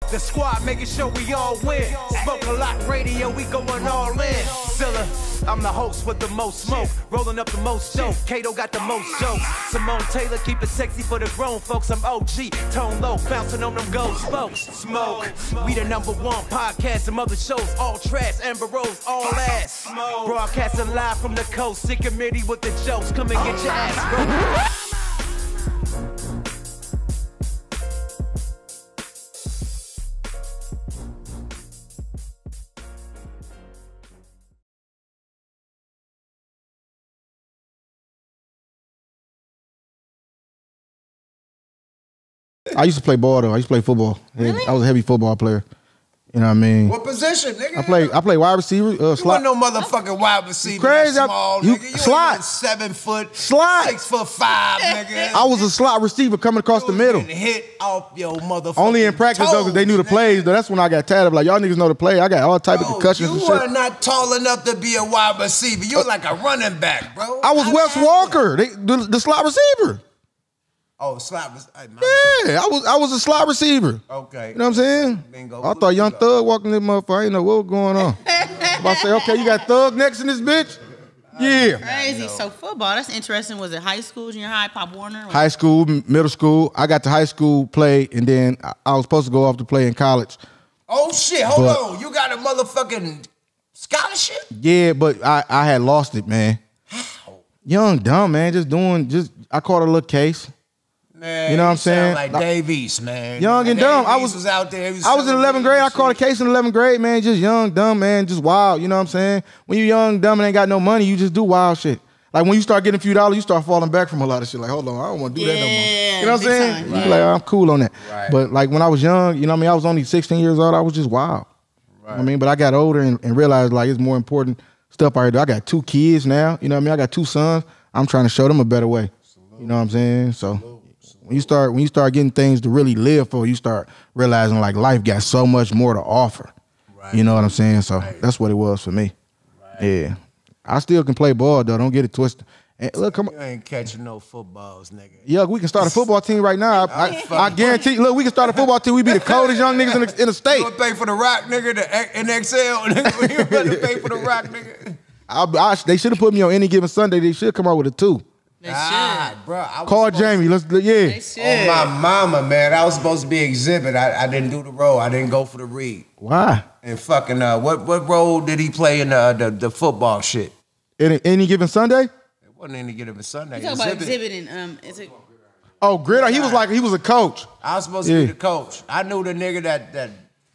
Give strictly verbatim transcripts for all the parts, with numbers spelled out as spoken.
The squad making sure we all win. Smoke a lot radio, we going all in. Zilla, I'm the host with the most smoke. Rolling up the most dope. Kato got the most jokes. Simone Taylor, keep it sexy for the grown folks. I'm O G, tone low, bouncing on them gold spokes. Smoke, we the number one podcast. Some other shows, all trash. Amber Rose, all ass. Broadcasting live from the coast. Sick committee with the jokes. Come and get your ass rolled. I used to play ball though. I used to play football. Really? I was a heavy football player. You know what I mean? What position, nigga? I play. I play wide receiver. Uh, you slot. wasn't no motherfucking wide receiver. Crazy. That small, You, nigga. You slot. ain't seven foot. Slot. Six foot five, nigga. I was a slot receiver coming across you the middle. Hit off your motherfucking Only in practice though, because they knew the plays. Though that's when I got tired of like y'all niggas know the play. I got all type bro, of concussions you and shit. were not tall enough to be a wide receiver. You were like a running back, bro. I was I Wes Walker, they, the, the slot receiver. Oh, slot was. Hey, yeah, I was I was a slot receiver. Okay. You know what I'm saying? Bingo. I thought Young Thug walking this motherfucker. I didn't know what was going on. If I say, okay, you got Thug next in this bitch? Yeah. Crazy. So football, that's interesting. Was it high school, junior high, Pop Warner? High school, middle school. I got to high school play, and then I, I was supposed to go off to play in college. Oh shit! Hold but, on. You got a motherfucking scholarship? Yeah, but I I had lost it, man. How? Young, dumb, man. Just doing, just I caught a little case. Man, you know what I'm you sound saying? Like like Dave East, man. Young and Dave dumb. East I was, was out there. Was I was in eleventh grade. I caught a case in eleventh grade, man. Just young, dumb, man. Just wild. You know what I'm saying? When you young, dumb, and ain't got no money, you just do wild shit. Like when you start getting a few dollars, you start falling back from a lot of shit. Like, hold on, I don't want to do yeah, that no more. You know what I'm saying? Time, Right. yeah. Like, I'm cool on that. Right. But like when I was young, you know what I mean? I was only sixteen years old. I was just wild. Right. You know I mean, but I got older and, and realized like it's more important stuff I here do. I got two kids now. You know what I mean? I got two sons. I'm trying to show them a better way. Salute. You know what I'm saying? So. Salute. When you start when you start getting things to really live for, you start realizing like life got so much more to offer. Right. You know what I'm saying? So right. That's what it was for me. Right. Yeah. I still can play ball though. Don't get it twisted. And look, come on. You ain't catching no footballs, nigga. Yeah, we can start a football team right now. I, I, I guarantee. Look, we can start a football team. We be the coldest young niggas in the, in the state. You gonna pay for the rock, nigga? The N X L, nigga. You better pay for the rock, nigga. I, I, they should have put me on Any Given Sunday. They should come out with a two. They ah, should. Bro, I was Call Jamie. Let's yeah. They should. Oh my mama, man. I was supposed to be exhibit. I, I didn't do the role. I didn't go for the read. Why? And fucking uh, what what role did he play in the the, the football shit? Any, any Given Sunday? It wasn't Any Given Sunday. You talking about exhibiting? Um, is it? Oh, Gritter. He was like he was a coach. I was supposed to yeah. be the coach. I knew the nigga that that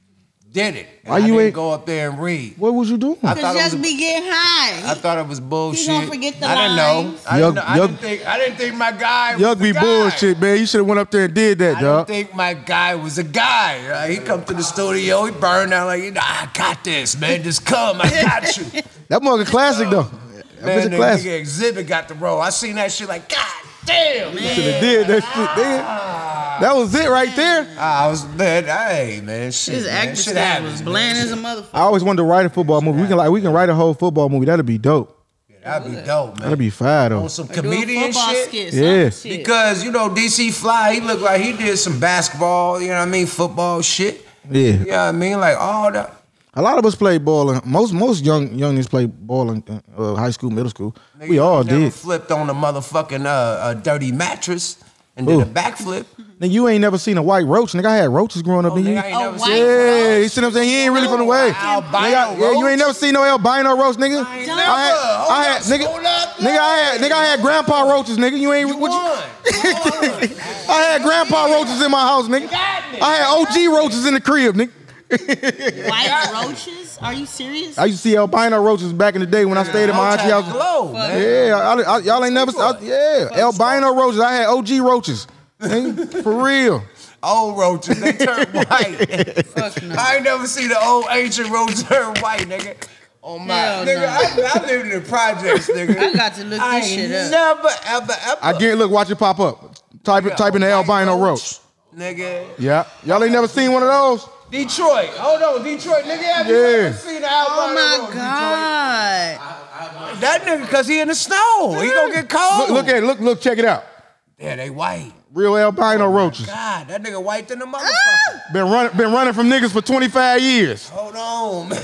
did it. Why I you didn't ain't go up there and read? What was you doing? I Cause thought just it was, be getting high. I thought it was bullshit. You gonna forget the I didn't know. lines. I, Yug, didn't, know. I Yug, didn't think. I didn't think my guy. Yug was be the guy. bullshit, man. You should have went up there and did that, I dog. don't think my guy was a guy. Right? He come to the studio, he burned out like, I got this, man. Just come, I got you. That motherfucking classic though. That Man, was a the classic. nigga Exhibit got the role. I seen that shit like, God damn, man. Should have did that shit, nigga. That was it right there. I was, man, hey, man, shit, His man. acting Shit skills happens, was man. bland Shit- as a motherfucker. I always wanted to write a football movie. We can like we can write a whole football movie. That'd be dope. Yeah, that'd be dope, man. That'd be fire though. On some Or do a comedian football shit. skit, Yeah. some shit. Because, you know, D C Fly, he looked like he did some basketball, you know what I mean, football shit. Yeah. You know what I mean? Like all that. A lot of us played ball. In, most most young youngins play ball in uh, high school, middle school. Nigga, We all never did. flipped on a motherfucking uh, a dirty mattress and did Ooh. a backflip. Nigga, you ain't never seen a white roach. Nigga, I had roaches growing up. Oh, in nigga, you? I ain't A never white seen Yeah, roach? you see what I'm saying? He ain't really from the way. Albino Nigga, yeah, you ain't never seen no albino roach, nigga. I ain't Don't. never. I had, Hold I had, up, nigga, hold up, nigga, I had, nigga, I had grandpa roaches, nigga. You ain't You what won. You won. I had grandpa roaches in my house, nigga. got me. I had O G roaches in the crib, nigga. White roaches? Are you serious? I used to see albino roaches back in the day when I stayed at my auntie house. Glow, man. Yeah, I, I, y'all ain't never. I, yeah, albino roaches. I had O G roaches. Nigga, for real. Old roaches, they turn white. Fuck no. I ain't never seen the old ancient roaches turn white, nigga. Oh my, Hell nigga, no. I, I lived in the projects, nigga. I got to look I this ain't shit up. never, ever, ever. I get look, watch it pop up. Type it, type in the White albino roach. Nigga. Yeah, y'all ain't never seen one of those. Detroit. Hold on, Detroit. Nigga, have you Yeah. ever seen the albino Oh my roach, God. Detroit? That nigga, cause he in the snow. He gonna get cold. Look, look at it. Look, look, check it out. Yeah, they white. Real albino roaches. God, that nigga white than a motherfucker. Been running, been running from niggas for twenty-five years. Hold on, man.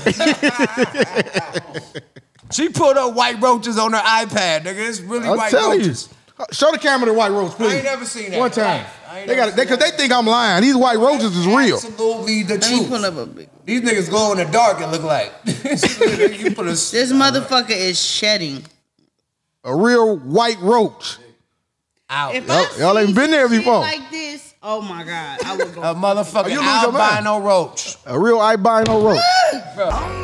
She pulled up white roaches on her iPad, nigga. It's really I'll white tell roaches. You. Show the camera the white roach, please. I ain't never seen that. One time. I ain't They got never they seen cause they that. think I'm lying. These white roaches is real. Absolutely the Let me truth. pull up a big. These niggas glow in the dark, it look like. You put a, This motherfucker is shedding. A real white roach. out. If Y'all- I y'all see ain't been there shit before. Like this, oh my god, I would go. A motherfucking you lose your mind. albino roach. A real albino roach. Bro.